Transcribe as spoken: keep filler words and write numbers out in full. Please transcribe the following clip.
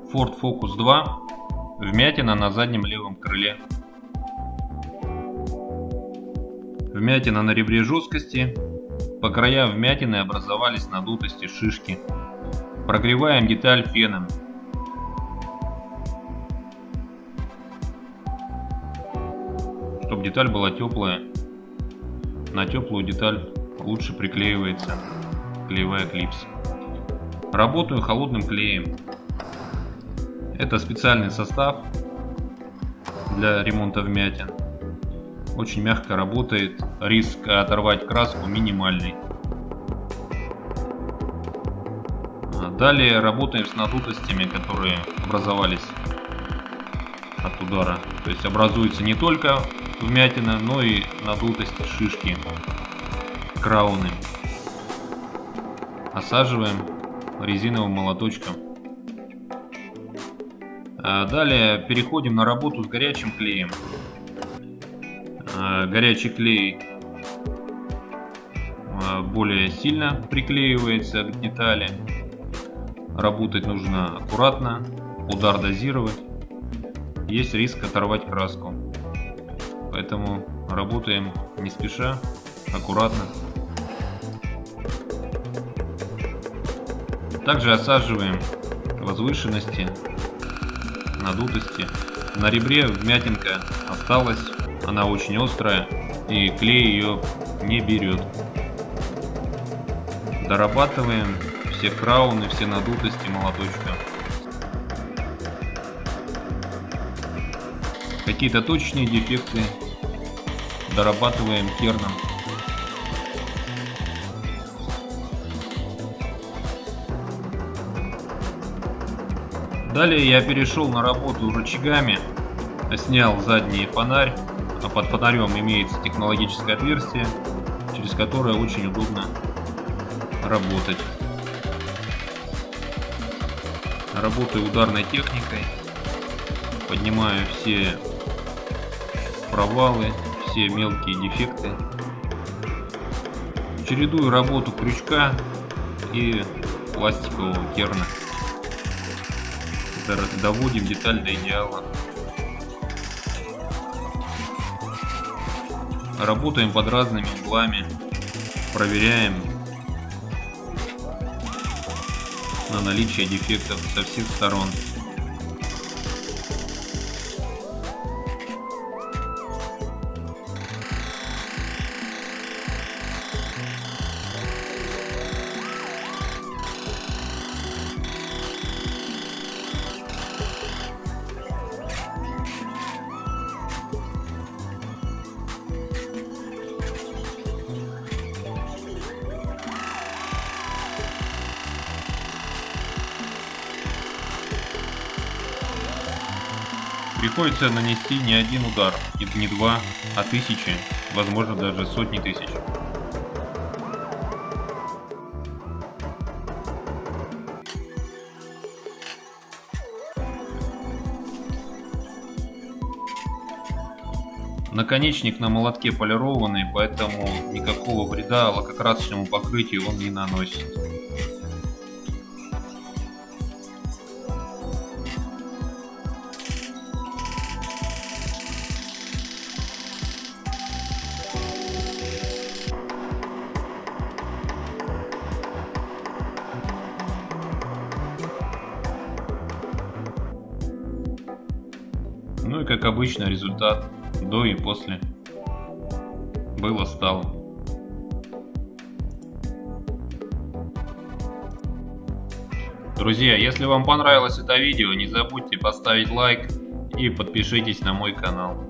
Ford Focus два, вмятина на заднем левом крыле. Вмятина на ребре жесткости, по краям вмятины образовались надутости, шишки. Прогреваем деталь феном. Чтобы деталь была теплая, на теплую деталь лучше приклеивается клеевая клипса. Работаю холодным клеем. Это специальный состав для ремонта вмятин. Очень мягко работает, риск оторвать краску минимальный. Далее работаем с надутостями, которые образовались от удара. То есть образуется не только вмятина, но и надутости, шишки, крауны. Осаживаем резиновым молоточком. Далее переходим на работу с горячим клеем. Горячий клей более сильно приклеивается к детали. Работать нужно аккуратно, удар дозировать. Есть риск оторвать краску. Поэтому работаем не спеша, аккуратно. Также осаживаем возвышенности, надутости. На ребре вмятинка осталась, она очень острая, и клей ее не берет. Дорабатываем все крауны, все надутости молоточком. Какие-то точечные дефекты дорабатываем керном. Далее я перешел на работу рычагами, снял задний фонарь, а под фонарем имеется технологическое отверстие, через которое очень удобно работать. Работаю ударной техникой, поднимаю все провалы, все мелкие дефекты. Чередую работу крючка и пластикового керна. Доводим деталь до идеала. Работаем под разными углами, проверяем на наличие дефектов со всех сторон. Приходится нанести не один удар, не два, а тысячи, возможно даже сотни тысяч. Наконечник на молотке полированный, поэтому никакого вреда лакокрасочному покрытию он не наносит. Ну и как обычно результат до и после. Было стало. Друзья, если вам понравилось это видео, не забудьте поставить лайк и подпишитесь на мой канал.